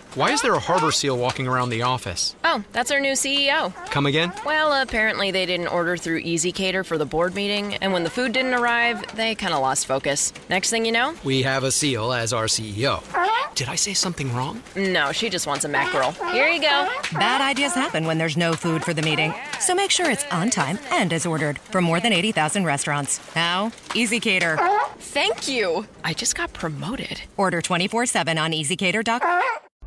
Why is there a harbor seal walking around the office? Oh, that's our new CEO. Come again? Well, apparently they didn't order through EasyCater for the board meeting, and when the food didn't arrive, they kind of lost focus. Next thing you know... We have a seal as our CEO. Did I say something wrong? No, she just wants a mackerel. Here you go. Bad ideas happen when there's no food for the meeting. So make sure it's on time and as ordered from more than 80,000 restaurants. Now, EasyCater. Thank you. I just got promoted. Order 24/7 on EasyCater.com.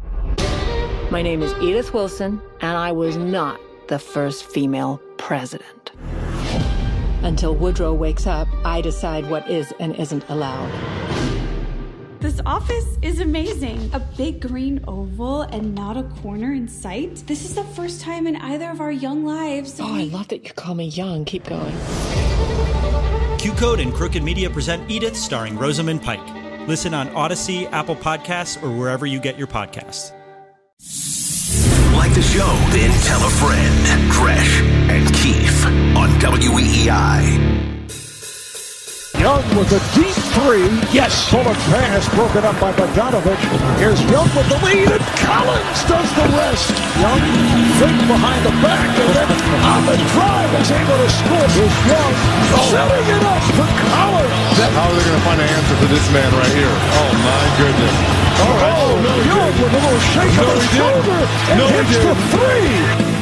My name is Edith Wilson, and I was not the first female president. Until Woodrow wakes up, I decide what is and isn't allowed. This office is amazing. A big green oval and not a corner in sight. This is the first time in either of our young lives. Oh, I love that you call me young. Keep going. Q-Code and Crooked Media present Edith, starring Rosamund Pike. Listen on Odyssey, Apple Podcasts, or wherever you get your podcasts. Like the show, then tell a friend. Gresh and Keefe on WEEI. Young with a deep three. Yes. Fuller pass broken up by Bogdanovich. Here's Young with the lead, and Collins does the rest. Young fake behind the back, and then on the drive is able to score. Here's Young setting it up for Collins. How are they going to find an answer for this man right here? Oh, my goodness. All right. Oh, no, Young with a little shake of his shoulder and hits the three.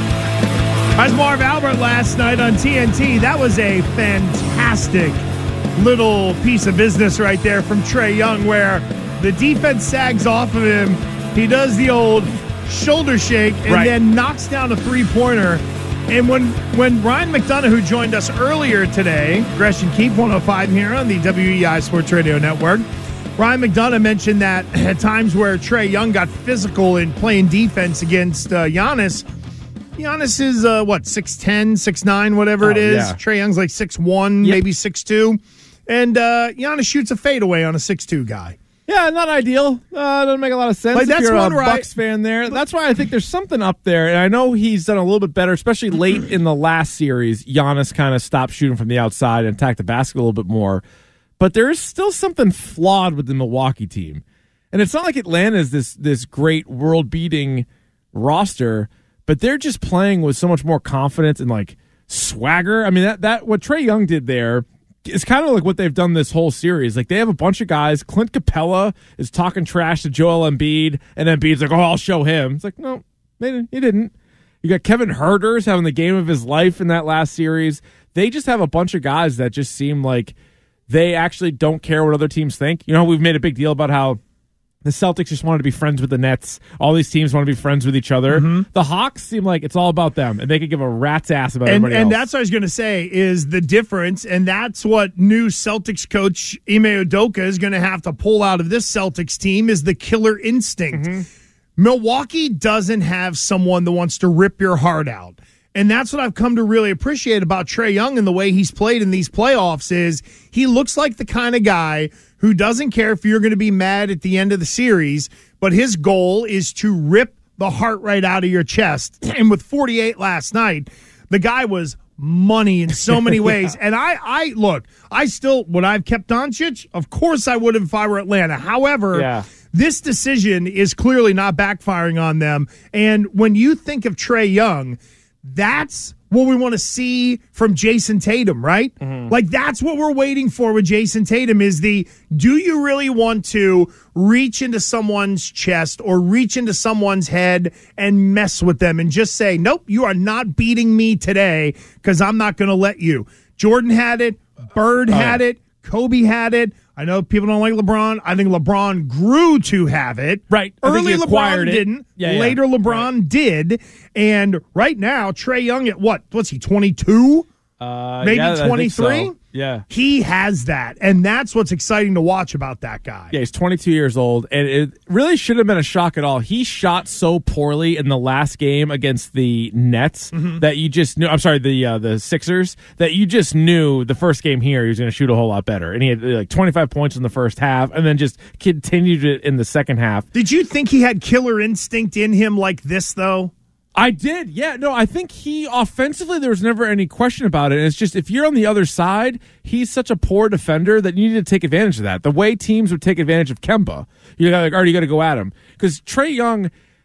As Marv Albert last night on TNT, that was a fantastic little piece of business right there from Trae Young, where the defense sags off of him. He does the old shoulder shake and then knocks down a three-pointer. And when Ryan McDonough, who joined us earlier today, Gresh and Keefe 105 here on the WEEI Sports Radio Network, Ryan McDonough mentioned that at times where Trae Young got physical in playing defense against Giannis. Giannis is, 6'10", 6'9", whatever it is. Yeah. Trae Young's like 6'1", maybe 6'2". And Giannis shoots a fadeaway on a 6'2" guy. Yeah, not ideal. Doesn't make a lot of sense if that's you're a Bucks fan there. That's why I think there's something up there. And I know he's done a little bit better, especially late in the last series. Giannis kind of stopped shooting from the outside and attacked the basket a little bit more. But there is still something flawed with the Milwaukee team. And it's not like Atlanta is this great world-beating roster, but they're just playing with so much more confidence and like swagger. I mean, that what Trae Young did there is kind of like what they've done this whole series. Like, they have a bunch of guys. Clint Capella is talking trash to Joel Embiid, and Embiid's like, "Oh, I'll show him." It's like, no, he didn't. You got Kevin Huerter's having the game of his life in that last series. They just have a bunch of guys that just seem like they actually don't care what other teams think. You know, we've made a big deal about how the Celtics just wanted to be friends with the Nets. All these teams want to be friends with each other. Mm-hmm. The Hawks seem like it's all about them, and they could give a rat's ass about everybody else. And that's what I was going to say is the difference, and that's what new Celtics coach Ime Udoka is going to have to pull out of this Celtics team is the killer instinct. Mm-hmm. Milwaukee doesn't have someone that wants to rip your heart out. And that's what I've come to really appreciate about Trae Young and the way he's played in these playoffs is he looks like the kind of guy who doesn't care if you're going to be mad at the end of the series, but his goal is to rip the heart right out of your chest. And with 48 last night, the guy was money in so many ways. And I look, I still, would I have kept Doncic? Of course I would have if I were Atlanta. However, this decision is clearly not backfiring on them. And when you think of Trae Young, that's what we want to see from Jason Tatum, right? Mm-hmm. Like, that's what we're waiting for with Jason Tatum is do you really want to reach into someone's chest or reach into someone's head and mess with them and just say, nope, you are not beating me today because I'm not going to let you. Jordan had it. Bird had it. Kobe had it. I know people don't like LeBron. I think LeBron grew to have it. Right. Early LeBron didn't. Later LeBron did. And right now, Trae Young at what's he, 22? Maybe 23? So. Yeah. He has that. And that's what's exciting to watch about that guy. Yeah, he's 22 years old. And it really shouldn't have been a shock at all. He shot so poorly in the last game against the Nets that you just knew. I'm sorry, the Sixers, that you just knew the first game here he was going to shoot a whole lot better. And he had like 25 points in the first half and then just continued it in the second half. Did you think he had killer instinct in him like this, though? I did, yeah. No, I think he offensively, there was never any question about it. And it's just if you're on the other side, he's such a poor defender that you need to take advantage of that. The way teams would take advantage of Kemba, you got to go at him because Trae Young,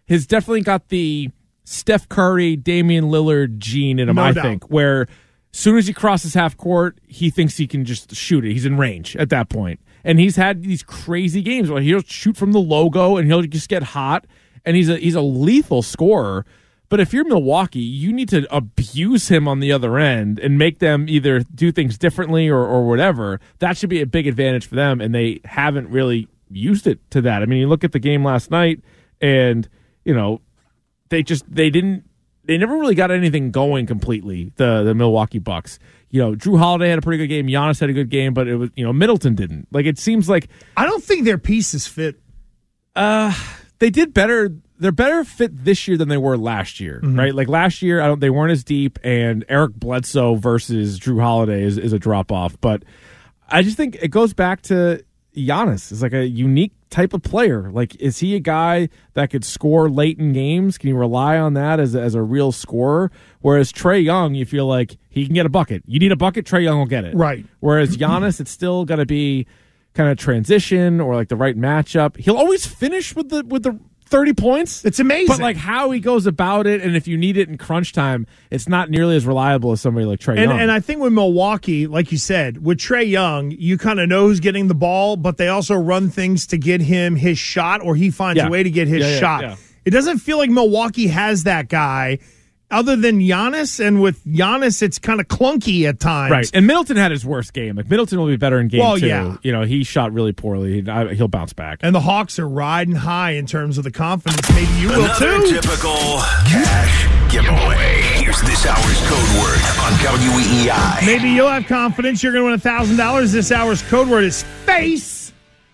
has definitely got the Steph Curry, Damian Lillard gene in him, I think, where as soon as he crosses half court, he thinks he can just shoot it. He's in range at that point. And he's had these crazy games where he'll shoot from the logo and he'll just get hot, and he's a lethal scorer. But if you're Milwaukee, you need to abuse him on the other end and make them either do things differently or whatever. That should be a big advantage for them, and they haven't really used it to that. I mean, you look at the game last night, and, you know, they never really got anything going completely, the Milwaukee Bucks. You know, Drew Holiday had a pretty good game. Giannis had a good game, but it was, you know, Middleton didn't. Like, it seems like I don't think their pieces fit. They did better. They're better fit this year than they were last year, right? Like last year, they weren't as deep, and Eric Bledsoe versus Drew Holiday is a drop off. But I just think it goes back to Giannis is like a unique type of player. Like, is he a guy that could score late in games? Can you rely on that as a real scorer? Whereas Trae Young, you feel like he can get a bucket. You need a bucket, Trae Young will get it. Right. Whereas Giannis, it's still got to be kind of transition or like the right matchup. He'll always finish with the 30 points. It's amazing. But like how he goes about it, and if you need it in crunch time, it's not nearly as reliable as somebody like Trae Young. And I think with Milwaukee, like you said, with Trae Young, you kind of know who's getting the ball, but they also run things to get him his shot, or he finds a way to get his shot. Yeah. It doesn't feel like Milwaukee has that guy other than Giannis, and with Giannis, it's kind of clunky at times. Right, and Middleton had his worst game. Like, Middleton will be better in game two. Yeah. You know, he shot really poorly. He'll bounce back. And the Hawks are riding high in terms of the confidence. Maybe you will too. Another typical cash giveaway. Here's this hour's code word on WEEI. Maybe you'll have confidence you're going to win $1,000. This hour's code word is FACE.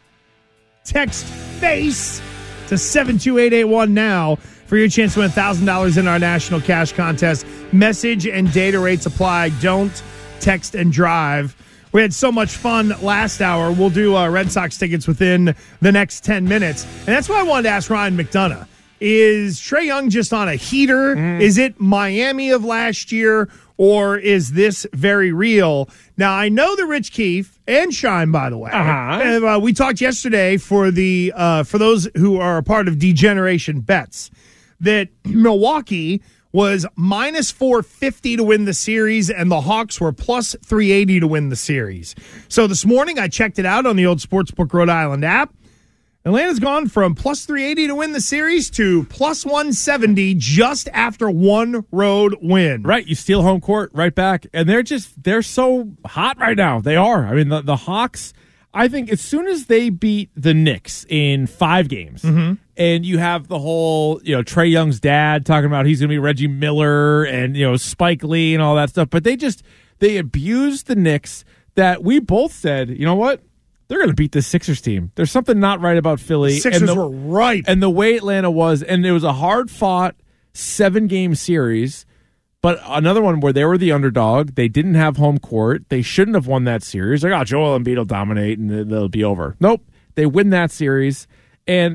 Text FACE to 72881 now for your chance to win $1,000 in our national cash contest. Message and data rates apply. Don't text and drive. We had so much fun last hour. We'll do Red Sox tickets within the next 10 minutes. And that's why I wanted to ask Ryan McDonough. Is Trae Young just on a heater? Is it Miami of last year? Or is this very real? Now, I know that Rich Keefe and Shine, by the way, we talked yesterday for those who are a part of Degeneration Bets, that Milwaukee was minus 450 to win the series, and the Hawks were plus 380 to win the series. So this morning I checked it out on the old Sportsbook Rhode Island app. Atlanta's gone from plus 380 to win the series to plus 170 just after one road win. Right, you steal home court right back, and they're so hot right now. They are. I mean, the Hawks, I think as soon as they beat the Knicks in 5 games, and you have the whole, you know, Trae Young's dad talking about he's going to be Reggie Miller and, you know, Spike Lee and all that stuff, but they abused the Knicks that we both said, you know what? They're going to beat this Sixers team. There's something not right about Philly. The Sixers were right. And the way Atlanta was, and it was a hard-fought 7-game series, but another one where they were the underdog. They didn't have home court. They shouldn't have won that series. Like, Joel Embiid will dominate and it'll be over. Nope. They win that series. And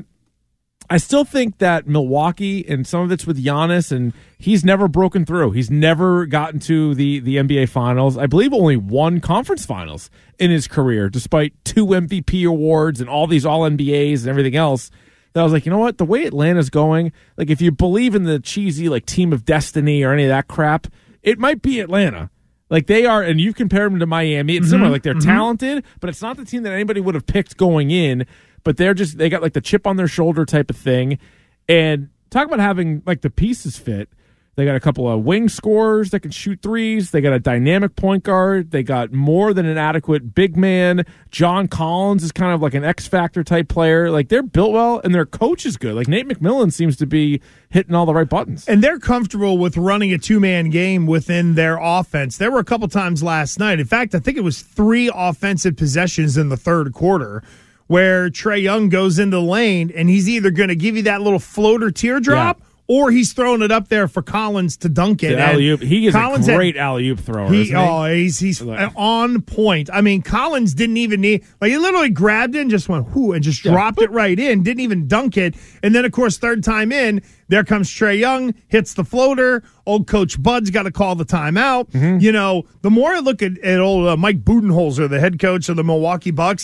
I still think that Milwaukee, and some of it's with Giannis, and he's never broken through. He's never gotten to the NBA Finals. I believe only 1 conference finals in his career, despite 2 MVP awards and all these All-NBAs and everything else. That I was like, you know what? The way Atlanta's going, like if you believe in the cheesy like team of destiny or any of that crap, it might be Atlanta. Like they are, and you compare them to Miami. It's similar. Like they're talented, but it's not the team that anybody would have picked going in. But they got like the chip on their shoulder type of thing. And talk about having like the pieces fit. They got a couple of wing scorers that can shoot threes. They got a dynamic point guard. They got more than an adequate big man. John Collins is kind of like an X-Factor type player. Like they're built well, and their coach is good. Like Nate McMillan seems to be hitting all the right buttons. And they're comfortable with running a 2-man game within their offense. There were a couple times last night. In fact, I think it was 3 offensive possessions in the third quarter where Trae Young goes into the lane, and he's either going to give you that little floater teardrop, or he's throwing it up there for Collins to dunk it. Alley-oop. He is Collins a great alley-oop thrower, isn't he? He's on point. I mean, Collins didn't even need, like, he literally grabbed it and just went, whoo, and just dropped it right in, didn't even dunk it. And then, of course, third time in, there comes Trae Young, hits the floater. Old Coach Bud's got to call the timeout. You know, the more I look at old Mike Budenholzer, the head coach of the Milwaukee Bucks,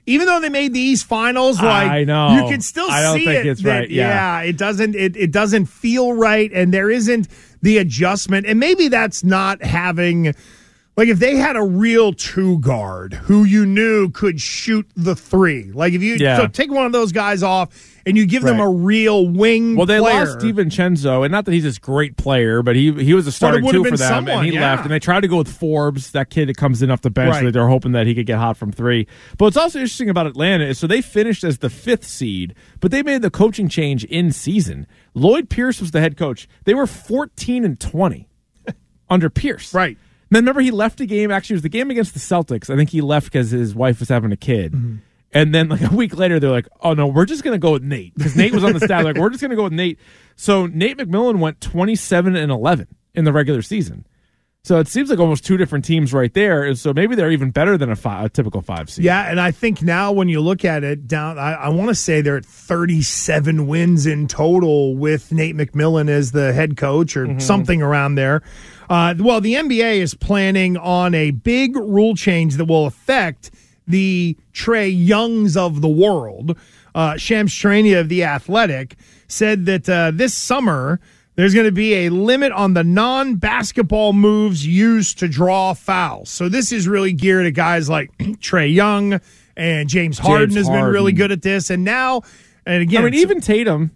even though they made the East Finals, like I know. you can still I don't see think it. it's right. Yeah. It doesn't feel right, and there isn't the adjustment. And maybe that's not having. Like, if they had a real two guard who you knew could shoot the three, like if you so take one of those guys off and you give them a real wing Well, they player. lost DiVincenzo, and not that he's this great player, but he was a starting two for them, and he left. And they tried to go with Forbes, that kid that comes in off the bench, so they're hoping that he could get hot from three. But what's also interesting about Atlanta is, so they finished as the 5th seed, but they made the coaching change in season. Lloyd Pierce was the head coach. They were 14-20 under Pierce. Right. Then remember, he left a game. Actually, it was the game against the Celtics. I think he left because his wife was having a kid. Mm-hmm. And then like a week later, they're like, oh, no, we're just going to go with Nate. Because Nate was on the staff. Like, we're just going to go with Nate. So Nate McMillan went 27-11 in the regular season. So it seems like almost two different teams right there. And so maybe they're even better than a typical 5 seed. Yeah, and I think now when you look at it, I want to say they're at 37 wins in total with Nate McMillan as the head coach or something around there. Well, the NBA is planning on a big rule change that will affect the Trae Youngs of the world. Shams Charania of The Athletic said that this summer there's going to be a limit on the non-basketball moves used to draw fouls. So this is really geared at guys like Trae Young and James Harden has been really good at this. And now, and again, I mean, even Tatum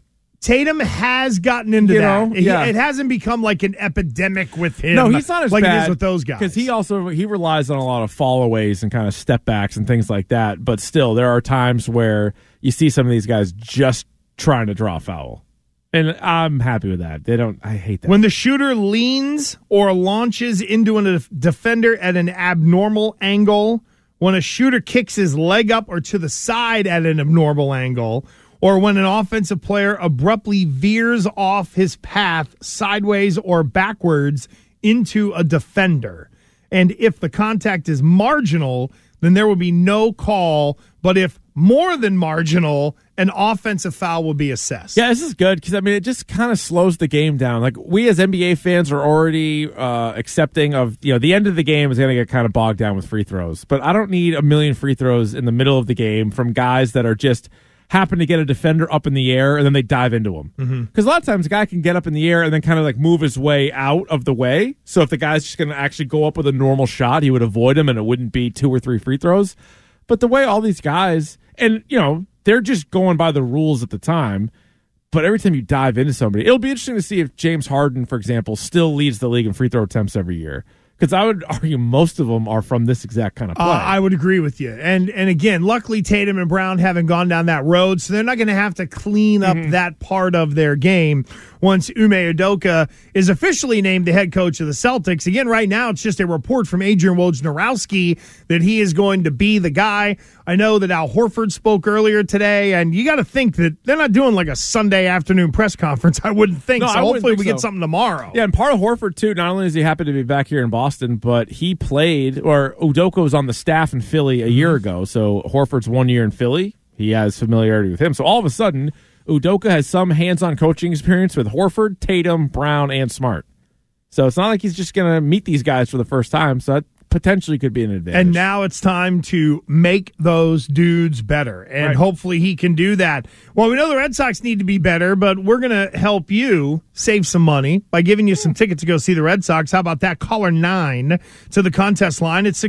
has gotten into that. It hasn't become like an epidemic with him. No, he's not as like bad it is with those guys. Because he relies on a lot of followaways and kind of step backs and things like that. But still, there are times where you see some of these guys just trying to draw a foul. And I'm happy with that. I hate that. When the shooter leans or launches into a defender at an abnormal angle, when a shooter kicks his leg up or to the side at an abnormal angle, or when an offensive player abruptly veers off his path sideways or backwards into a defender. And if the contact is marginal, then there will be no call. But if more than marginal, an offensive foul will be assessed. Yeah, this is good because, I mean, it just kind of slows the game down. Like, we as NBA fans are already accepting of, the end of the game is going to get kind of bogged down with free throws. But I don't need a million free throws in the middle of the game from guys that are just happen to get a defender up in the air and then they dive into him. Because a lot of times a guy can get up in the air and then kind of like move his way out of the way. So if the guy's just going to actually go up with a normal shot, he would avoid him and it wouldn't be 2 or 3 free throws. But the way all these guys, and they're just going by the rules at the time, but every time you dive into somebody, it'll be interesting to see if James Harden, for example, still leads the league in free throw attempts every year. Because I would argue most of them are from this exact kind of play. I would agree with you. And again, luckily Tatum and Brown haven't gone down that road, so they're not going to have to clean up that part of their game once Ime Udoka is officially named the head coach of the Celtics. Again, right now it's just a report from Adrian Wojnarowski that he is going to be the guy. I know that Al Horford spoke earlier today, and you got to think that they're not doing like a Sunday afternoon press conference, I wouldn't think. So hopefully we get something tomorrow. Yeah, and part of Horford, too, not only is he happy to be back here in Boston, but he played, or Udoka was on the staff in Philly a year ago. So Horford's 1 year in Philly. He has familiarity with him. So all of a sudden, Udoka has some hands-on coaching experience with Horford, Tatum, Brown, and Smart. So it's not like he's just going to meet these guys for the first time. So that potentially could be an advantage. And now it's time to make those dudes better. And hopefully he can do that. Well, we know the Red Sox need to be better, but we're going to help you save some money by giving you some tickets to go see the Red Sox. How about that? Caller 9 to the contest line at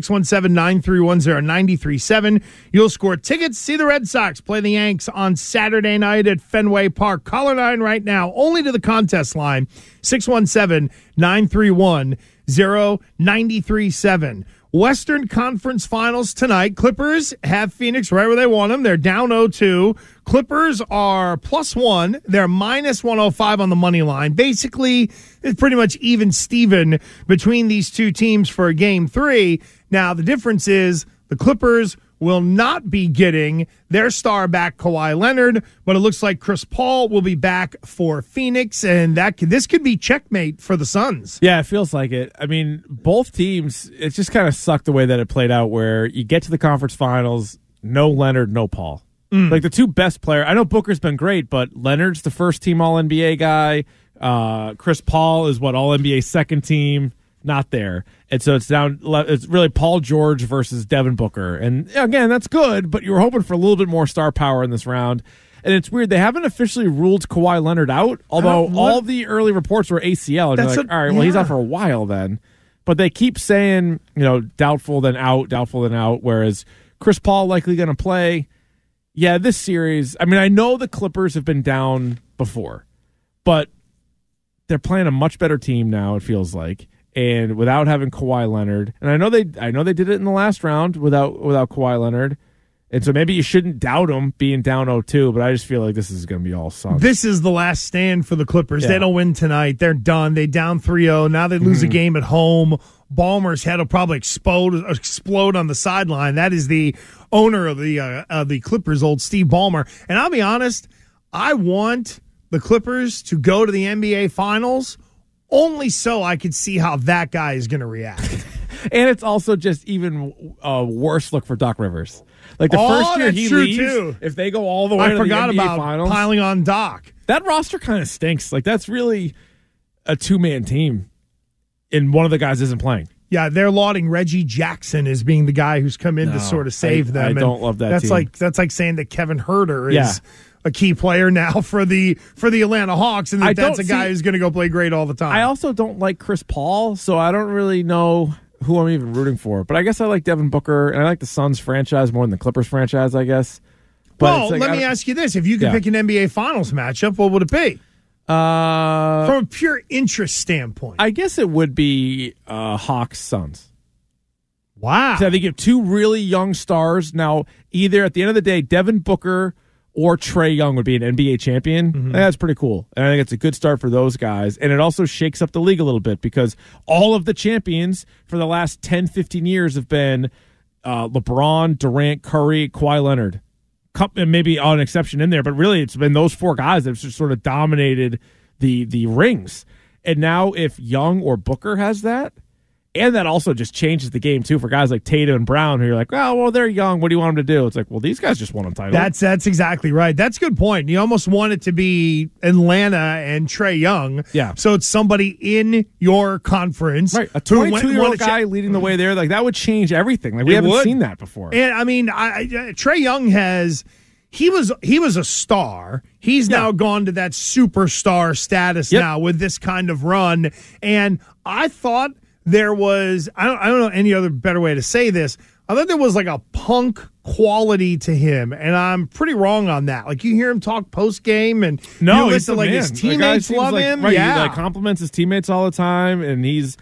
617-931-0937. You'll score tickets to see the Red Sox play the Yanks on Saturday night at Fenway Park. Caller 9 right now, only to the contest line, 617-931-0937. Western Conference Finals tonight. Clippers have Phoenix right where they want them. They're down 0-2. Clippers are +1. They're -105 on the money line. Basically, it's pretty much even Steven between these two teams for Game 3. Now, the difference is the Clippers will not be getting their star back, Kawhi Leonard, but it looks like Chris Paul will be back for Phoenix, and this could be checkmate for the Suns. Yeah, it feels like it. I mean, both teams, it just kind of sucked the way that it played out, where you get to the conference finals, no Leonard, no Paul. Like the two best players. I know Booker's been great, but Leonard's the first team All-NBA guy. Chris Paul is All-NBA second team. not there. And so it's really Paul George versus Devin Booker. And again, that's good, but you were hoping for a little bit more star power in this round. And it's weird. They haven't officially ruled Kawhi Leonard out, although all the early reports were ACL. And you're like, all right, well, he's out for a while then. But they keep saying, doubtful then out, whereas Chris Paul likely going to play. Yeah, this series, I mean, I know the Clippers have been down before, but they're playing a much better team now, it feels like, and without having Kawhi Leonard. And I know they did it in the last round without Kawhi Leonard. And so maybe you shouldn't doubt them being down 0-2, but I just feel like this is going to be all sunk. This is the last stand for the Clippers. Yeah. They don't win tonight. They're done. They down 3-0. Now they lose a game at home. Ballmer's head will probably explode on the sideline. That is the owner of the Clippers, old Steve Ballmer. And I'll be honest, I want the Clippers to go to the NBA Finals only so I could see how that guy is going to react. And it's also just even a worse look for Doc Rivers. Like the first year he leaves, too. If they go all the way to the NBA Finals. I forgot about piling on Doc. That roster kind of stinks. Like that's really a two-man team, and one of the guys isn't playing. Yeah, they're lauding Reggie Jackson as being the guy who's come in to sort of save them. I don't love that team. That's like saying that Kevin Huerter is a key player now for the Atlanta Hawks, and that's a guy who's going to go play great all the time. I also don't like Chris Paul, so I don't really know who I'm even rooting for. But I guess I like Devin Booker, and I like the Suns franchise more than the Clippers franchise, I guess. But let me ask you this. If you could pick an NBA Finals matchup, what would it be? From a pure interest standpoint. I guess it would be Hawks-Suns. Wow. So I think you have two really young stars. Now, either at the end of the day, Devin Booker or Trae Young would be an NBA champion. Mm-hmm. That's pretty cool. And I think it's a good start for those guys. And it also shakes up the league a little bit because all of the champions for the last 10, 15 years have been LeBron, Durant, Curry, Kawhi Leonard. And maybe an exception in there, but really it's been those four guys that have just sort of dominated the rings. And now if Young or Booker has that, and that also just changes the game, too, for guys like Tatum and Brown, who you're like, well, they're young. What do you want them to do? It's like, well, these guys just won a title. That's exactly right. That's a good point. You almost want it to be Atlanta and Trae Young. Yeah. So it's somebody in your conference. Right. A 22-year-old guy leading the way there. Like, that would change everything. Like, we haven't seen that before. And, I mean, Trae Young has... He was a star. He's now gone to that superstar status now with this kind of run. And I thought there was, I don't know any other better way to say this. I thought there was like a punk quality to him, and I'm pretty wrong on that. Like you hear him talk post game, and you listen like his teammates love him. Right, he compliments his teammates all the time, and he's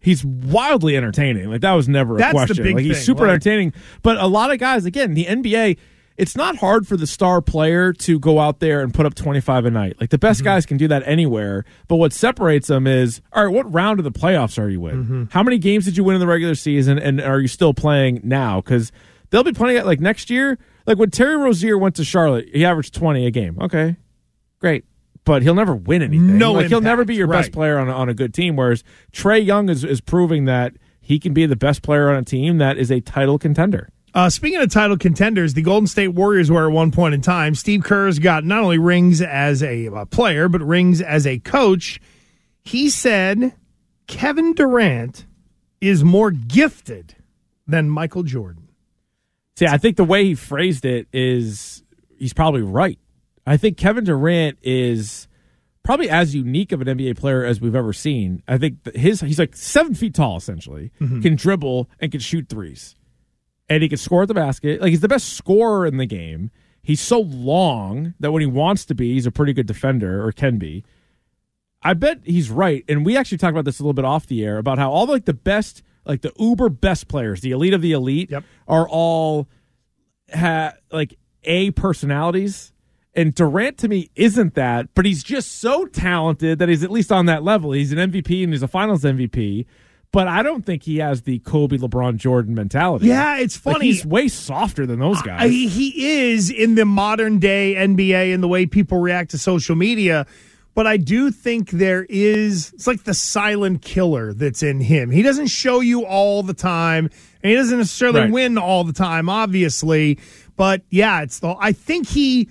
wildly entertaining. Like that was never a question. The big thing. He's super entertaining. But a lot of guys, again, the NBA. It's not hard for the star player to go out there and put up 25 a night. Like the best guys can do that anywhere. But what separates them is, all right, what round of the playoffs are you in? How many games did you win in the regular season, and are you still playing now? Because they'll be playing it like next year. Like when Terry Rozier went to Charlotte, he averaged 20 a game. Okay, great. But he'll never win anything. He'll never be your best player on a good team. Whereas Trae Young is proving that he can be the best player on a team that is a title contender. Speaking of title contenders, the Golden State Warriors were at one point in time. Steve Kerr's got not only rings as a player, but rings as a coach. He said Kevin Durant is more gifted than Michael Jordan. See, I think the way he phrased it is he's probably right. I think Kevin Durant is probably as unique of an NBA player as we've ever seen. I think he's like 7 feet tall, essentially, can dribble and can shoot threes. And he can score at the basket. Like, he's the best scorer in the game. He's so long that when he wants to be, he's a pretty good defender, or can be. I bet he's right. And we actually talked about this a little bit off the air, about how all the best, like the uber best players, the elite of the elite, are all A personalities. And Durant, to me, isn't that, but he's just so talented that he's at least on that level. He's an MVP and he's a finals MVP. But I don't think he has the Kobe, LeBron, Jordan mentality. Yeah, it's funny. Like he's way softer than those guys. He is in the modern day NBA and the way people react to social media. But I do think it's like the silent killer that's in him. He doesn't show you all the time, and he doesn't necessarily win all the time, obviously. But yeah, I think he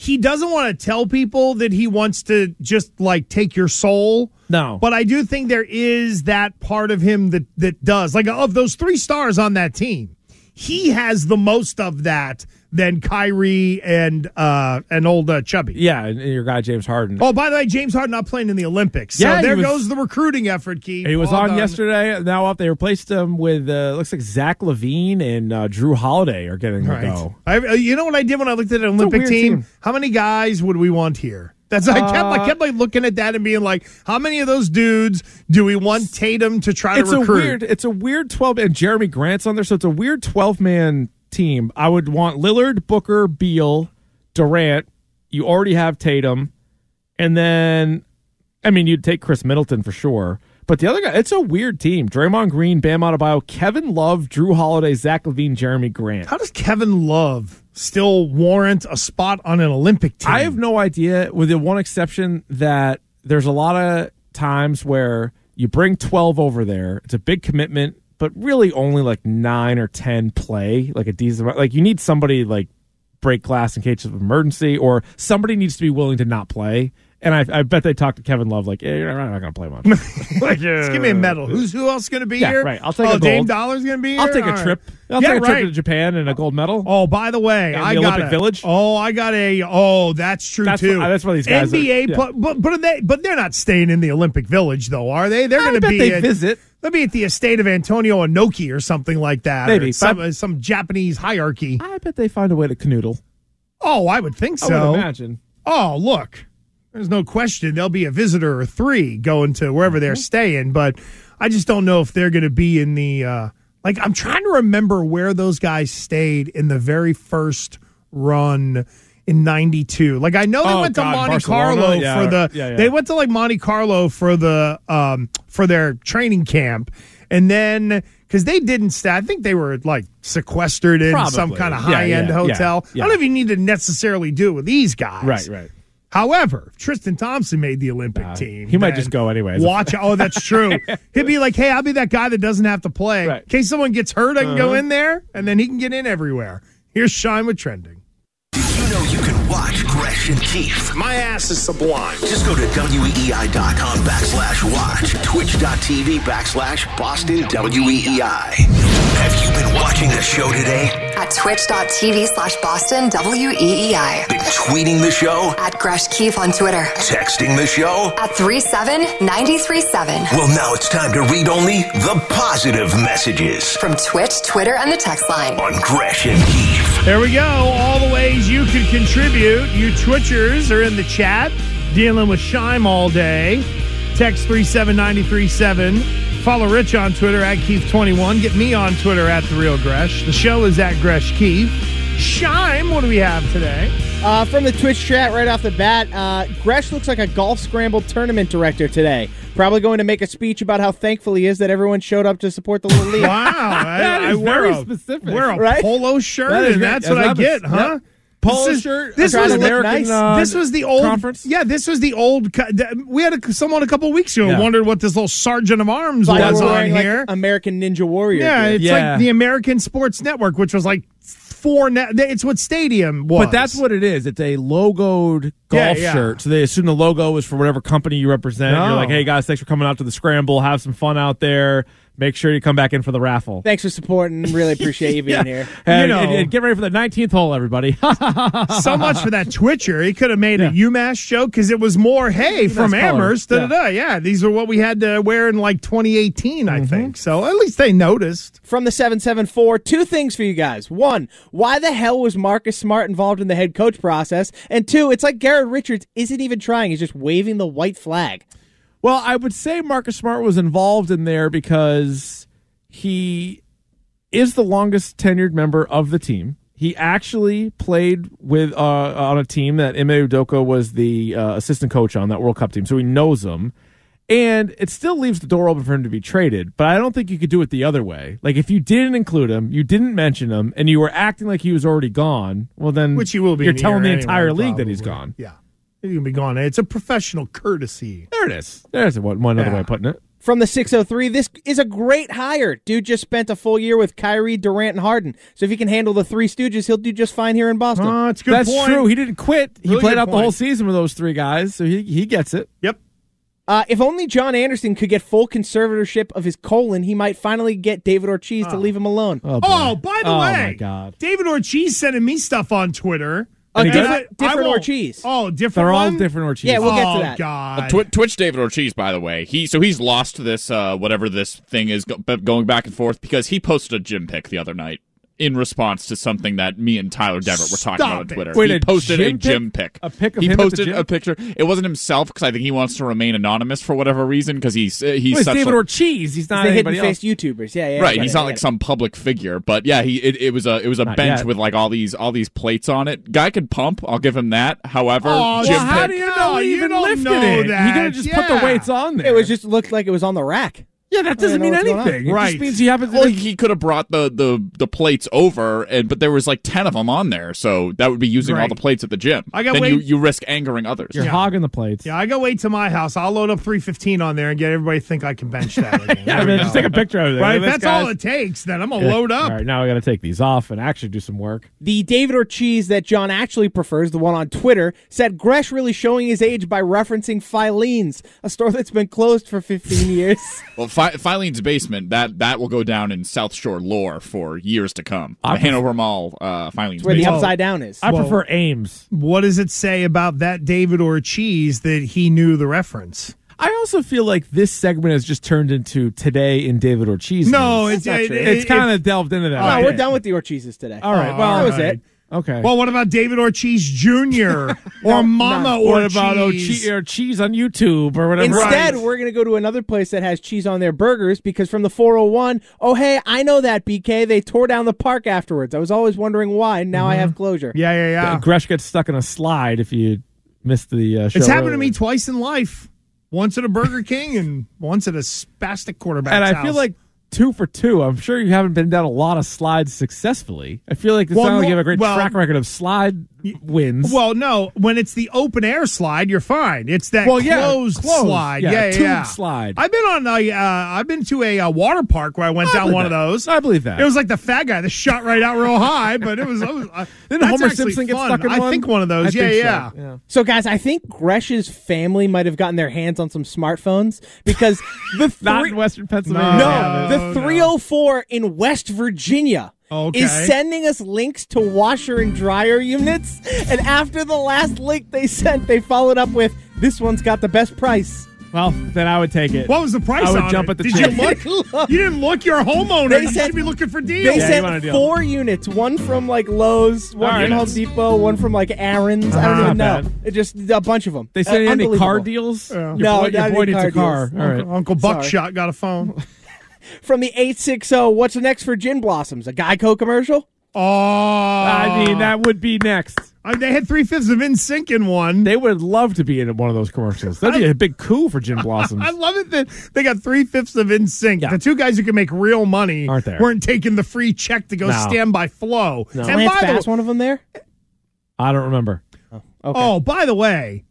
he doesn't want to tell people that he wants to just like take your soul. No. But I do think there is that part of him that does. Like, of those 3 stars on that team, he has the most of that than Kyrie and old Chubby. Yeah, and your guy James Harden. Oh, by the way, James Harden not playing in the Olympics. So there goes the recruiting effort, Keith. He was on yesterday. Now up, they replaced him with looks like Zach LaVine and Drew Holiday are getting to go. You know what I did when I looked at an Olympic team? How many guys would we want here? I kept like looking at that and being like, how many of those dudes do we want Tatum to try to recruit? It's a weird 12, and Jeremy Grant's on there, so it's a weird 12-man team. I would want Lillard, Booker, Beal, Durant. You already have Tatum, and then you'd take Chris Middleton for sure. But the other guy, it's a weird team. Draymond Green, Bam Adebayo, Kevin Love, Drew Holiday, Zach LaVine, Jeremy Grant. How does Kevin Love still warrant a spot on an Olympic team? I have no idea, with the one exception that there's a lot of times where you bring 12 over there. It's a big commitment, but really only like 9 or 10 play, like a decent. Like, you need somebody like break glass in case of emergency, or somebody needs to be willing to not play. And I bet they talked to Kevin Love like, you're not going to play much. Just give me a medal. Who else going to be here? Right. I'll take a gold. Dame Dollar's going to be here? I'll take a trip. I'll take a trip to Japan and a gold medal. Oh, by the way, I got Olympic Village. That's true too. That's where these guys NBA, are. but they're not staying in the Olympic Village though, are they? They're going to be. They visit. They'll be at the estate of Antonio Inoki or something like that. Maybe some Japanese hierarchy. I bet they find a way to canoodle. Oh, I would think so. I would imagine. Oh, look. There's no question there'll be a visitor or 3 going to wherever they're staying, but I just don't know if they're going to be in the I'm trying to remember where those guys stayed in the very first run in 92. Like, I know they went to Monte Carlo for the they went to like Monte Carlo for the for their training camp, and then because they didn't stay, I think they were like sequestered in some kind of high-end hotel. I don't know if you need to necessarily do it with these guys. Right. However, if Tristan Thompson made the Olympic team, he might just go anyways. That's true. He'd be like, hey, I'll be that guy that doesn't have to play. Right. In case someone gets hurt, I can go in there, and then he can get in everywhere. Here's Shine with Trending. Did you know you can watch Gresh and Keith? My ass is sublime. Just go to weei.com/watch, twitch.tv/Boston WEEI. Have you been watching the show today? At twitch.tv/Boston WEEI. Been tweeting the show? At Gresh Keith on Twitter. Texting the show? At 37937. Well, now it's time to read only the positive messages. From Twitch, Twitter, and the text line. On Gresh and Keith. There we go. All the ways you can contribute. You Twitchers are in the chat, dealing with Shime all day. Text 37937. Follow Rich on Twitter at Keith21. Get me on Twitter at The Real Gresh. The show is at Gresh Keith. Shime, what do we have today? From the Twitch chat right off the bat, Gresh looks like a golf scramble tournament director today. Probably going to make a speech about how thankful he is that everyone showed up to support the little league. Wow. That is very specific. Wear a right? polo shirt, and that's what I get, huh? Yep. Polo shirt. This was American. This was the old conference. Yeah, this was the old. We had someone a couple of weeks ago wondered what this little sergeant of arms was on here. Like American Ninja Warrior. Yeah, it's like the American Sports Network, which was like it's what Stadium was. But that's what it is. It's a logoed golf shirt. So they assume the logo is for whatever company you represent. You're like, hey guys, thanks for coming out to the scramble. Have some fun out there. Make sure you come back in for the raffle. Thanks for supporting. Really appreciate you being here. And get ready for the 19th hole, everybody. So much for that Twitcher. He could have made a UMass show because it was more, hey, from Amherst. Yeah, these are what we had to wear in like 2018, I think. So at least they noticed. From the 774, 2 things for you guys. 1, why the hell was Marcus Smart involved in the head coach process? And 2, it's like Garrett Richards isn't even trying. He's just waving the white flag. Well, I would say Marcus Smart was involved in there because he is the longest tenured member of the team. He actually played with on a team that Ime Udoka was the assistant coach on, that World Cup team, so he knows them. And it still leaves the door open for him to be traded, but I don't think you could do it the other way. Like, if you didn't include him, you didn't mention him, and you were acting like he was already gone, well then which he will be. You're telling the entire league that he's gone. Yeah. He's going to be gone. It's a professional courtesy. There it is. There's one other way of putting it. From the 603, this is a great hire. Dude just spent a full year with Kyrie, Durant, and Harden. So if he can handle the three Stooges, he'll do just fine here in Boston. That's a good That's point. true. He didn't quit. He Really played good out the point. whole season with those three guys, so he gets it. Yep. If only John Anderson could get full conservatorship of his colon, he might finally get David Ortiz to leave him alone. Oh, by the way, my God. David Ortiz sending me stuff on Twitter. Different I won't- Ortiz. Oh, different. They're all one? different Ortiz. Yeah, we'll get to that. God. Twitch David Ortiz, by the way, he's lost this whatever this thing is going back and forth because he posted a gym pic the other night in response to something that me and Tyler Devitt were talking about on Twitter. Wait, he a posted a gym gym pic. A pic of he him at the posted gym? a picture. It wasn't himself because I think he wants to remain anonymous for whatever reason because he's He's such David a, Ortiz. He's not The anybody else. hidden-faced YouTubers. Yeah. right. I He's get not it, like some public figure, but yeah, it was a Not bench yet. with like all these plates on it. Guy could pump. I'll give him that. However, Oh, gym well, How pic. do you know No, he you even don't lifted know it? that. He could have just put the Yeah. weights on there. It was just looked like it was on the rack. Yeah, that doesn't I mean don't know what's going anything. It Right. just means he happens to. Well, he could have brought the plates over, but there was like 10 of them on there, so that would be using all Right. the plates at the gym. I got then wait- you risk angering others. You're hogging the plates. Yeah, I go wait to my house. I'll load up 315 on there and get everybody to think I can bench that. Again. Yeah, There we just go. take a picture of it. Right, Look at if this, that's all guys. it takes, then I'm going to load up. All right, now we got to take these off and actually do some work. The David Ortiz that John actually prefers, the one on Twitter, said Gresh really showing his age by referencing Filene's, a store that's been closed for 15 years. Well, Filene's Basement, that will go down in South Shore lore for years to come. I The Hanover Mall, Filene's Where the Basement. Upside Down is. I prefer Ames. What does it say about that David Ortiz that he knew the reference? I also feel like this segment has just turned into Today in David Ortiz. No, news. it's not true. It's kind of delved into that. No, Okay. we're done with the Ortizes today. All right, well, that was all right. it. Okay. Well, what about David Ortiz Jr. or Mama Ortiz? what about cheese on YouTube or whatever? Instead, Right. we're going to go to another place that has cheese on their burgers because from the 401, oh, hey, I know that, BK. They tore down the park afterwards. I was always wondering why. Now I have closure. Yeah. Gresh gets stuck in a slide if you missed the show. It's happened to earlier. me twice in life. Once at a Burger King and once at a spastic quarterback. And I feel like 2 for 2. I'm sure you haven't been down a lot of slides successfully. I feel like it's not like you have a great track record of slide wins. Well, no, when it's the open air slide, you're fine. It's that closed slide. Yeah, Yeah. tube slide. I've been to a water park where I went down one of those. I believe that. It was like the fat guy that shot right out real high, but it was Didn't that's Homer actually Simpson get fun. stuck in I one? think one of I those. think Yeah. so. So, guys, I think Gresh's family might have gotten their hands on some smartphones because the Not three- in Western Pennsylvania. the 304 in West Virginia is sending us links to washer and dryer units. And after the last link they sent, they followed up with, this one's got the best price. Well, then I would take it. What was the price I would on jump it? at the Did chance. you look? You didn't look. You're a homeowner. They You said- should be looking for deals. They you want a sent deal. 4 units, one from like Lowe's, one All from right. Home Depot, one from like Aaron's. I don't Not even know. bad. It just a bunch of them. They send you any car Unbelievable. deals? Yeah. No, your not boy any needs a car car. deals. All right. Uncle Sorry. Buckshot got a phone. From the 860, what's next for Gin Blossoms? A Geico commercial? Oh, I mean, that would be next. They had 3/5 of NSYNC in one. They would love to be in one of those commercials. That'd be a big coup for Gin Blossoms. I love it that they got 3/5 of NSYNC. Yeah. The two guys who can make real money Aren't there. weren't taking the free check to go No. stand by Flo. No. And Lance by the Bass, one of them there? I don't remember. Okay. Oh, by the way,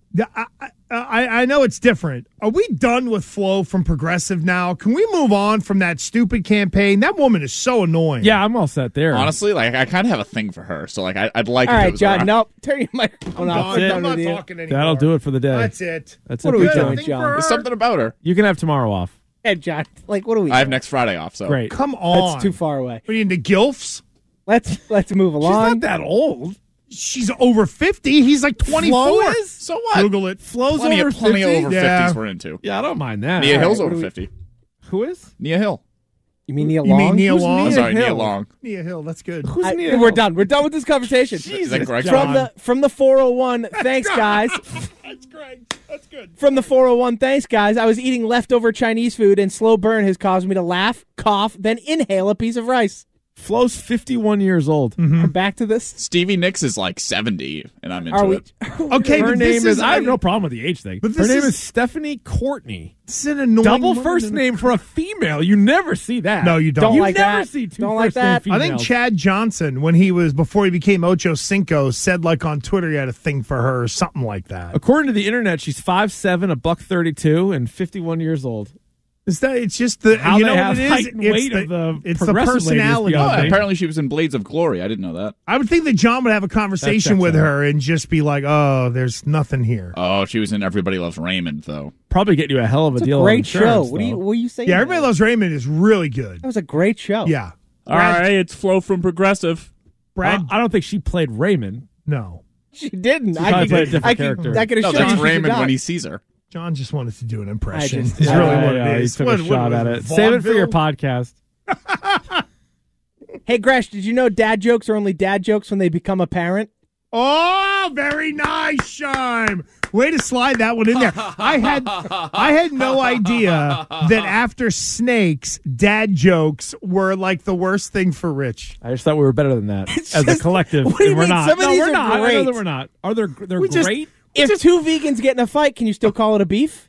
I know it's different. Are we done with Flo from Progressive now? Can we move on from that stupid campaign? That woman is so annoying. Yeah, I'm all set there. Honestly, like I kind of have a thing for her, so like I'd like. All if it right, was John, around. nope. Turn your microphone off. We're I'm done not with you. talking anymore. That'll do it for the day. That's it. That's What it are we for doing, John. John? There's something about her. You can have tomorrow off. Hey, John, like, what are we I have doing? next Friday off, so Great. Come on. That's too far away. What are you into GILFs? Let's move She's along. not that old. She's over 50. He's like 24. Flo is? So what? Google it. Flo's Plenty over of 50? 50? over 50s Yeah. we're into. Yeah, I don't mind that. Nia All Hill's right. over 50. Who is? Nia Hill. You mean Neil You mean Long? Neil Who's Long? Nia Sorry, Nia Hill? Long. Nia Hill. That's good. Who's Nia We're Hill? done. We're done with this conversation. Is that correct? From the 401, thanks, guys. That's great. That's good. From the 401, thanks, guys. I was eating leftover Chinese food, and slow burn has caused me to laugh, cough, then inhale a piece of rice. Flo's 51 years old. We're back to this. Stevie Nicks is like 70, and I'm into Are we? it. Okay, Her but name this is, I have no problem with the age thing. But Her this name is- is Stephanie Courtney. This is an annoying Double woman. first name for a female. You never see that. No, you don't. Don't You like never that. see two Don't like first name that. I think females. Chad Johnson, before he became Ocho Cinco, said like on Twitter he had a thing for her or something like that. According to the internet, she's 5'7", $132, and 51 years old. It's just the How you they know have what it height is. and It's weight the, of the it's the progressive ladies personality. beyond me. Apparently, she was in Blades of Glory. I didn't know that. I would think that John would have a conversation checks with out. her and just be like, "Oh, there's nothing here." Oh, she was in Everybody Loves Raymond, though. Probably get you a hell of a It's deal. a on great show. insurance, What are you saying? Yeah, Everybody Loves Raymond is really good. That was a great show. Yeah. All right, it's Flo from Progressive. Brad, I don't think she played Raymond. no. She didn't. She probably played a different character. I could have No, shown that's you Raymond she when he got. sees her. John just wanted to do an impression. just- It's Yeah, really what it He is. took What a shot was at it, it. Save it for your vaudeville? podcast. Hey, Gresh, did you know dad jokes are only dad jokes when they become apparent? Oh, very nice, Shime. Way to slide that one in there. I had no idea that after Snakes, dad jokes were like the worst thing for Rich. I just thought we were better than that as a just- collective. what do you and we're mean? not. Some of No, these we're are not. I know great. that we're not. Are they? They're We just- great. If two vegans get in a fight, can you still call it a beef?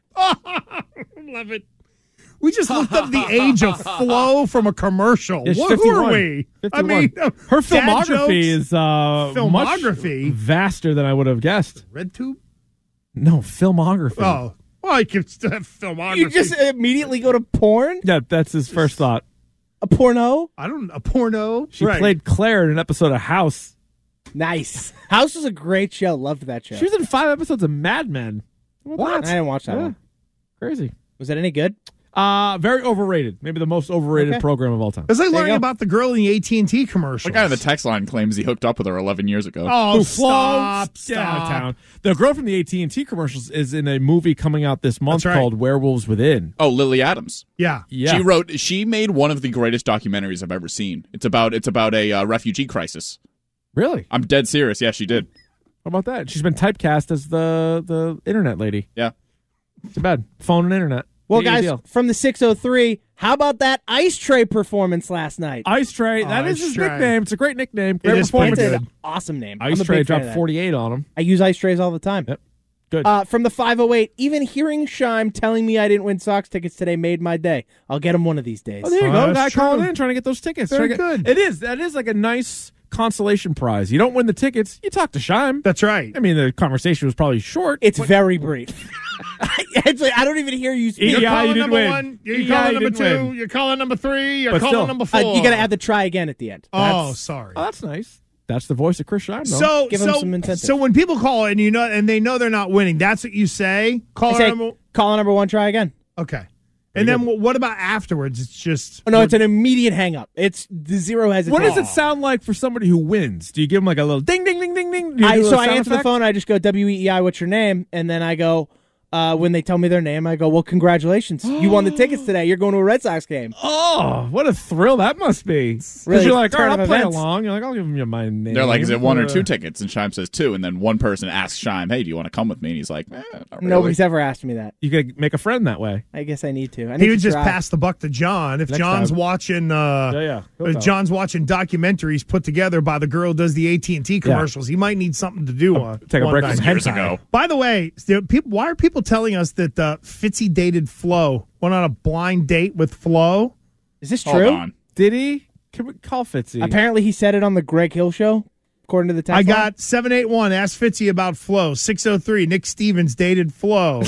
Love it. We just looked up the age of Flo from a commercial. It's Who 51. are we? 51. I mean, her dad filmography jokes? is Filmography? much vaster than I would have guessed. RedTube? No, filmography. Oh, well, I could still have filmography. You just immediately go to porn? Yeah, that's his first thought. A porno? a porno. She played Claire in an episode of House. Nice. House was a great show. Loved that show. She was in 5 episodes of Mad Men. What? I didn't watch that one. Crazy. Was it any good? Very overrated. Maybe the most overrated program of all time. It's like learning about the girl in the AT&T commercial. The guy on the text line claims he hooked up with her 11 years ago. Oh, Who stop. Get out of town. The girl from the AT&T commercials is in a movie coming out this month That's right. called Werewolves Within. Oh, Lily Adams. Yeah. She made one of the greatest documentaries I've ever seen. It's about a refugee crisis. Really? I'm dead serious. Yeah, she did. How about that? She's been typecast as the internet lady. Yeah. Too bad. Phone and internet. Well, Big guys, deal. from the 603, how about that Ice Tray performance last night? Ice Tray. That is Ice his Tray. nickname. It's a great nickname. It Great is performance. pretty It's good. an awesome name. I'm Ice a Tray big fan dropped of that. 48 on him. I use Ice Trays all the time. Yep. Good. From the 508, even hearing Shime telling me I didn't win Sox tickets today made my day. I'll get them one of these days. Oh, there you go. Guy that's calling true. in trying to get those tickets. Very Trying to good. That is like a nice consolation prize. You don't win the tickets, you talk to Shime. That's right. I mean, the conversation was probably short. It's very brief. It's like, I don't even hear you speak. You're Yeah, calling you didn't number win. one. You're Yeah, calling you number didn't two. win. You're calling number three. You're But calling still. number 4. You got to add the try again at the end. Oh, sorry. Oh, that's nice. That's the voice of Chris Shime, though. So, Give 'em some incentive. so when people call and and they know they're not winning, that's what you say. I Call say, number. call number one, try again. Okay. And then what about afterwards? It's just Oh, no, it's an immediate hang up. It's the zero hesitation. What does it sound like for somebody who wins? Do you give them like a little ding, ding, ding, ding, ding? Do you do a So I sound answer the effect? phone. I just go, WEEI, what's your name? And then I go, when they tell me their name, I go, well, congratulations. You won the tickets today. You're going to a Red Sox game. Oh, what a thrill that must be. Because Really you're like, all turn right, of I'll play events. along. You're like, I'll give them my name. They're like, is it one or two tickets? And Shime says 2. And then one person asks Shime, hey, do you want to come with me? And he's like, not really. Nobody's ever asked me that. You could make a friend that way. I guess I need to. I need he to would just try. pass the buck to John. If Next John's time. watching, He'll if tell. John's watching documentaries put together by the girl who does the AT&T commercials, he might need something to do. Take a one break night. from Years hentai. ago. By the way, why are people telling us that Fitzy dated Flo? Went on a blind date with Flo? Is this Hold true? on. Did he? Can we call Fitzy? Apparently, he said it on the Greg Hill show, according to the text I line. got 781. Ask Fitzy about Flo. 603. Nick Stevens dated Flo.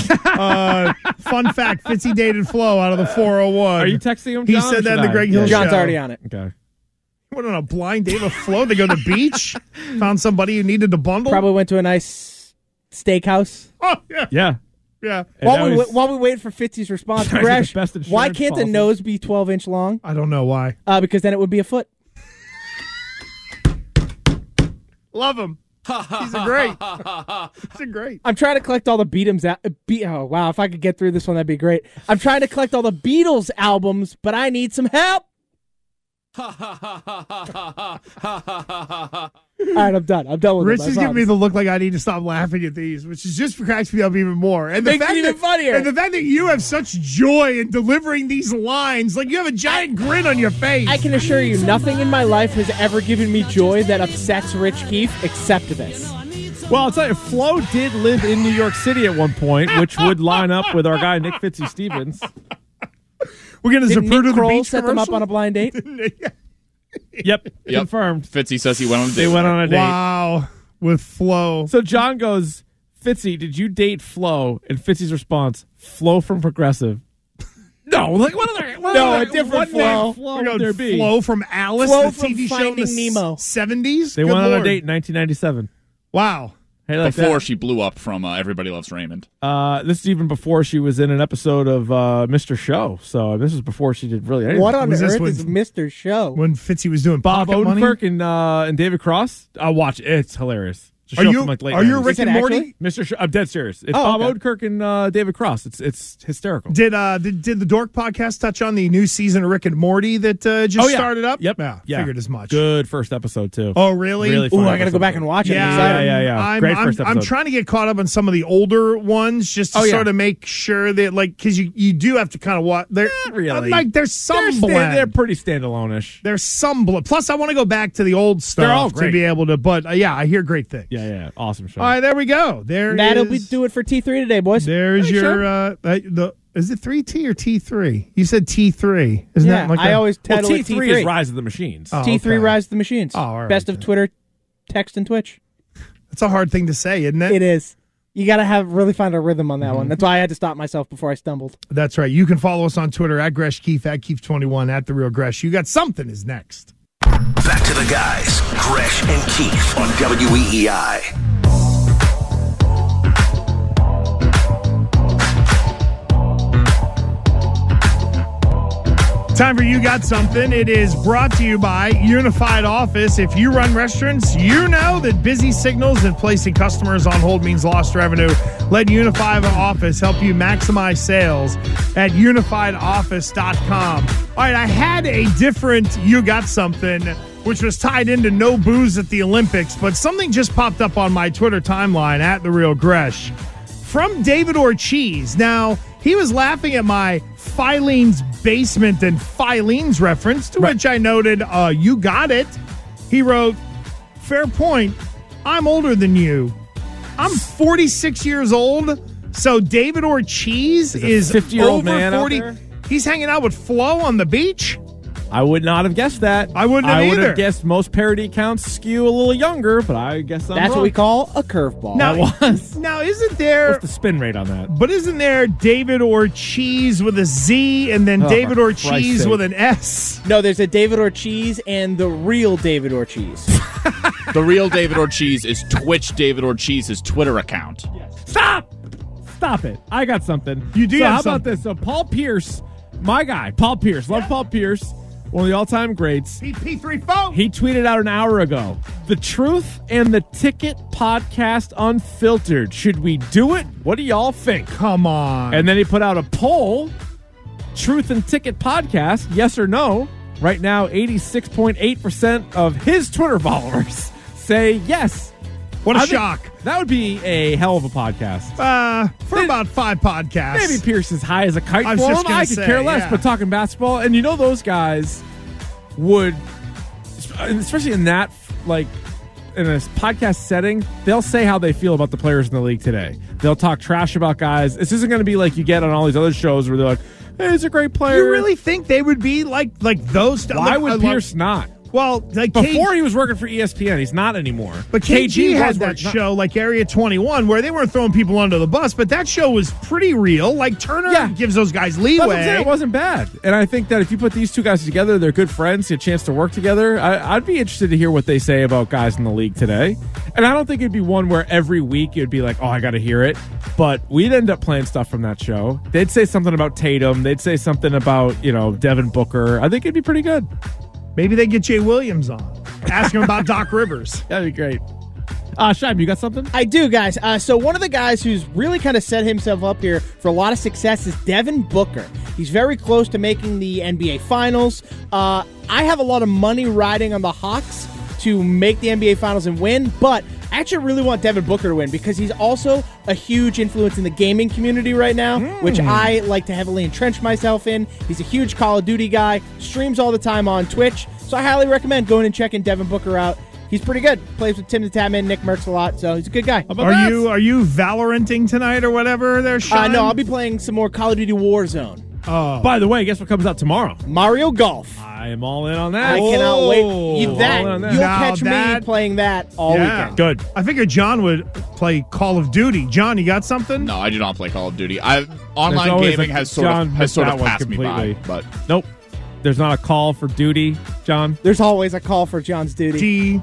Fun fact: Fitzy dated Flo out of the 401. Are you texting him, He John, or said that should in the I? Greg Hill Yeah. show. John's already on it. Okay. Went on a blind date with Flo. They go to the beach. Found somebody who needed to bundle. Probably went to a nice steakhouse. Oh yeah, Yeah. yeah. And While that we, was- while we wait for 50's response, Trying to get Gresh, the best insurance why can't the policy. nose be 12-inch long? I don't know why. Because then it would be a foot. Love him. He's a great. He's a great. I'm trying to collect all the Beatles. Oh, wow. If I could get through this one, that'd be great. I'm trying to collect all the Beatles albums, but I need some help. All right, I'm done. I'm done with Rich it. is giving me the look like I need to stop laughing at these, which is just cracks me up even more. And Makes it even funnier. And the fact that you have such joy in delivering these lines, like you have a giant grin on your face. I can assure you, nothing in my life has ever given me joy that upsets Rich Keefe except this. Well, I'll tell you, Flo did live in New York City at one point, which would line up with our guy, Nick Fitzy Stevens. We're going to Did Zapruder Nick the Kroll Beach set them up commercial? on a blind date? Yep. Confirmed. Fitzy says he went on a date. They went on a date. Wow, with Flo. So John goes, Fitzy, did you date Flo? And Fitzy's response, Flo from Progressive. No, like what other? A different Flo. Flo would there be? Flo from Alice, Flo the from TV show in Finding the Nemo. 70s. They went on a date in 1997. Wow. Hey, like Before that. she blew up from Everybody Loves Raymond. This is even before she was in an episode of Mr. Show. So this was before she did really anything. What on Was this earth when- is Mr. Show? When Fitzy was doing Bob Pocket Money? Odenkirk and David Cross? I'll watch it. It's hilarious. It's a Are show you from, like, late are you 90s. Rick and Morty? Mr. I'm dead serious. It's Oh, Bob okay. Odenkirk and David Cross. It's hysterical. Did the Dork podcast touch on the new season of Rick and Morty that just started up? Yep. Yeah, figured as much. Good first episode too. Oh, really? Really Ooh, fun I got to go episode. back and watch it. Yeah. I'm, Great I'm, first I'm episode. trying to get caught up on some of the older ones just to sort of make sure that, like, because you do have to kind of watch. Not really. Like, there's some blend. They're pretty standalone-ish. There's some blend. Plus, I want to go back to the old stuff They're all to great. be able to. But I hear great things. Yeah. Awesome show. All right, there we go. That'll be do it for T3 today, boys. There's your is it 3T or T3? You said T3. Isn't that like I always well, title it T3 T3. is Rise of the Machines. Oh, T3 okay. Rise of the Machines. Oh, all right, Best of Twitter, text, and Twitch. That's a hard thing to say, isn't it? It is. You got to really find a rhythm on that one. That's why I had to stop myself before I stumbled. That's right. You can follow us on Twitter at Gresh Keefe, at Keefe21, at The Real Gresh. You Got Something is next. Back to the guys, Gresh and Keefe on WEEI. Time for You Got Something. It is brought to you by Unified Office. If you run restaurants, you know that busy signals and placing customers on hold means lost revenue. Let Unified Office help you maximize sales at unifiedoffice.com. All right, I had a different You Got Something, which was tied into no booze at the Olympics, but something just popped up on my Twitter timeline at The Real Gresh from David Ortiz. Now, he was laughing at my Filene's Basement and Filene's reference, to which I noted, you got it. He wrote, fair point. I'm older than you. I'm 46 years old, so David Ortiz is 50-year-old over man out 40. there? He's hanging out with Flo on the beach? I would not have guessed that. I wouldn't have I would either. have guessed most parody accounts skew a little younger, but I guess I'm That's wrong. what we call a curveball. Now, isn't there... What's the spin rate on that? But isn't there David Ortiz with a Z and then David for Christ's Ortiz sake. with an S? No, there's a David Ortiz and the real David Ortiz. The real David Ortiz is Twitch David Ortiz's Twitter account. Stop it. I got something. You do So have how about something. this? So Paul Pierce, my guy, Paul Pierce. Love Paul Pierce. One of the all-time greats. PP3 phone. He tweeted out an hour ago, The Truth and the Ticket podcast unfiltered. Should we do it? What do y'all think? Come on. And then he put out a poll, Truth and Ticket podcast, yes or no. Right now, 86.8% of his Twitter followers say yes. What a I think shock. That would be a hell of a podcast. For about 5 podcasts. Maybe Pierce is high as a kite I was for just him. gonna I could say, care less, yeah. but talking basketball, and you know those guys would, especially in that, like, in a podcast setting, they'll say how they feel about the players in the league today. They'll talk trash about guys. This isn't going to be like you get on all these other shows where they're like, hey, he's a great player. You really think they would be like those? Why would Pierce not? Well, like Before he was working for ESPN, he's not anymore. But KG was had that working- show like Area 21 where they weren't throwing people under the bus, but that show was pretty real. Like Turner gives those guys leeway. That's what I'm saying. It wasn't bad. And I think that if you put these two guys together, they're good friends, get a chance to work together. I'd be interested to hear what they say about guys in the league today. And I don't think it'd be one where every week you'd be like, oh, I got to hear it. But we'd end up playing stuff from that show. They'd say something about Tatum. They'd say something about, Devin Booker. I think it'd be pretty good. Maybe they get Jay Williams on. Ask him about Doc Rivers. That'd be great. Shaib, you got something? I do, guys. So one of the guys who's really kind of set himself up here for a lot of success is Devin Booker. He's very close to making the NBA Finals. I have a lot of money riding on the Hawks to make the NBA Finals and win, but I actually really want Devin Booker to win because he's also a huge influence in the gaming community right now, which I like to heavily entrench myself in. He's a huge Call of Duty guy, streams all the time on Twitch, so I highly recommend going and checking Devin Booker out. He's pretty good. Plays with Tim the Tatman, Nick Merckx a lot, so he's a good guy. Are you Valoranting tonight or whatever? There, Sean? No, I'll be playing some more Call of Duty Warzone. Oh. By the way, guess what comes out tomorrow? Mario Golf. I am all in on that. I cannot wait. All in on that. You'll Now catch me playing that all weekend. Good. I figured John would play Call of Duty. John, you got something? No, I do not play Call of Duty. Online always gaming has sort of passed me by. But nope. There's not a call for duty, John. There's always a call for John's duty.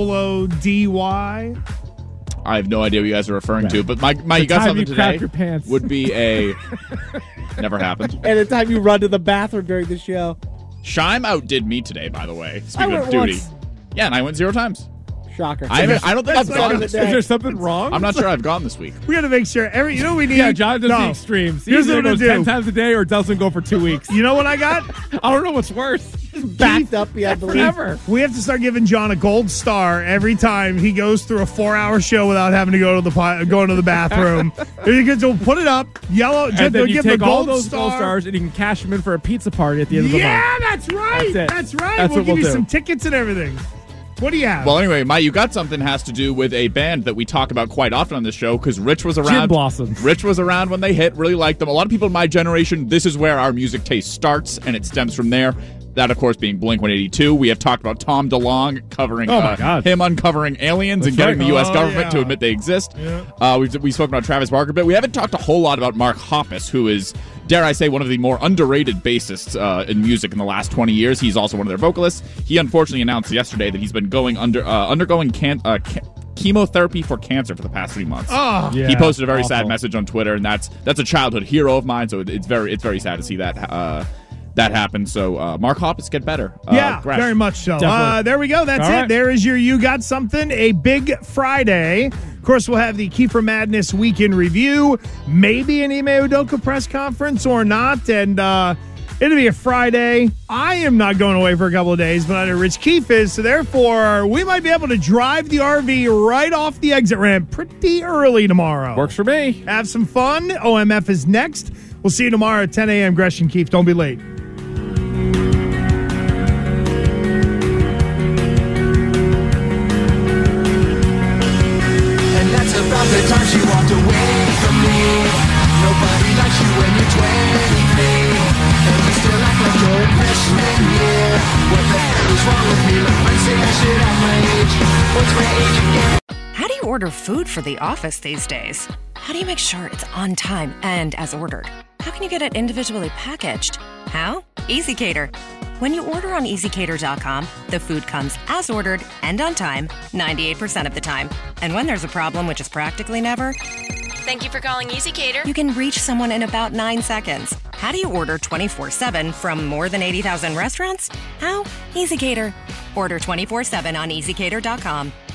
DOODY. I have no idea what you guys are referring to. But my you got something today your pants. would be a never happened. And the time you run to the bathroom during the show. Shime outdid me today, by the way. I Speaking went of duty. once. Yeah, and I went 0 times. Shocker. I don't think I've gone this Is there something wrong? I'm not sure I've gone this week. We got to make sure. You know what we need? Yeah, John does the extremes. He Here's either what we'll goes do. 10 times a day or doesn't go for 2 weeks. You know what I got? I don't know what's worse. Backed up, yeah, I believe. Forever. We have to start giving John a gold star every time he goes through a 4-hour show without having to go to the bathroom. We'll put it up, yellow. And then you give take him a all gold those star. gold stars and you can cash them in for a pizza party at the end of the month. Yeah, that's right. That's it. That's right. That's We'll what give we'll you do. some tickets and everything. What do you have? Well, anyway, my You Got Something has to do with a band that we talk about quite often on this show because Rich was around. Gin Blossoms. Rich was around when they hit, really liked them. A lot of people in my generation, this is where our music taste starts, and it stems from there. That, of course, being Blink-182. We have talked about Tom DeLonge covering him uncovering aliens and getting the U.S. government to admit they exist. Yeah. We've spoken about Travis Barker a bit. We haven't talked a whole lot about Mark Hoppus, who is, dare I say, one of the more underrated bassists in music in the last 20 years. He's also one of their vocalists. He unfortunately announced yesterday that he's been undergoing chemotherapy for cancer for the past 3 months. Oh, he posted a very sad message on Twitter, and that's a childhood hero of mine. So it's very sad to see that that happened. So Mark Hoppus, get better. Very much so. Definitely. There we go. That's All it. right. There is your You Got Something, a big Friday. Of course, we'll have the Kiefer Madness Weekend Review, maybe an Ime Udoka press conference or not, and it'll be a Friday. I am not going away for a couple of days, but I know Rich Keefe is, so therefore we might be able to drive the RV right off the exit ramp pretty early tomorrow. Works for me. Have some fun. OMF is next. We'll see you tomorrow at 10 a.m. Gresh and Keefe. Don't be late. About the time she walked away from me. Nobody likes you when you're 23, and you still act like you're in freshman year. What the hell is wrong with me? My friends say I should have my age. What's my age again? How do you order food for the office these days? How do you make sure it's on time and as ordered? How can you get it individually packaged? How? EasyCater. When you order on EasyCater.com, the food comes as ordered and on time 98% of the time. And when there's a problem, which is practically never, Thank you for calling EasyCater. you can reach someone in about 9 seconds. How do you order 24/7 from more than 80,000 restaurants? How? EasyCater. Order 24/7 on EasyCater.com.